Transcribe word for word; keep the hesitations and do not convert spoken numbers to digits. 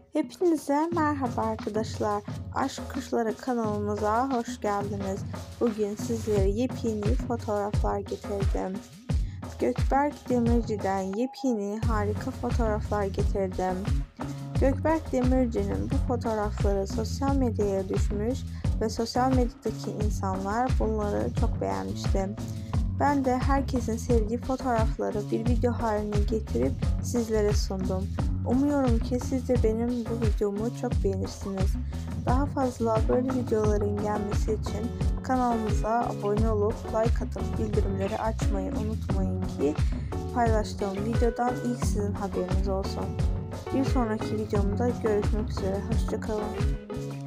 Hepinize merhaba arkadaşlar. Aşk Kuşları kanalımıza hoş geldiniz. Bugün sizlere yepyeni fotoğraflar getirdim. Gökberk Demirci'den yepyeni harika fotoğraflar getirdim. Gökberk Demirci'nin bu fotoğrafları sosyal medyaya düşmüş ve sosyal medyadaki insanlar bunları çok beğenmişti. Ben de herkesin sevdiği fotoğrafları bir video haline getirip sizlere sundum. Umuyorum ki siz de benim bu videomu çok beğenirsiniz. Daha fazla böyle videoların gelmesi için kanalımıza abone olup like atıp bildirimleri açmayı unutmayın ki paylaştığım videodan ilk sizin haberiniz olsun. Bir sonraki videomda görüşmek üzere. Hoşça kalın.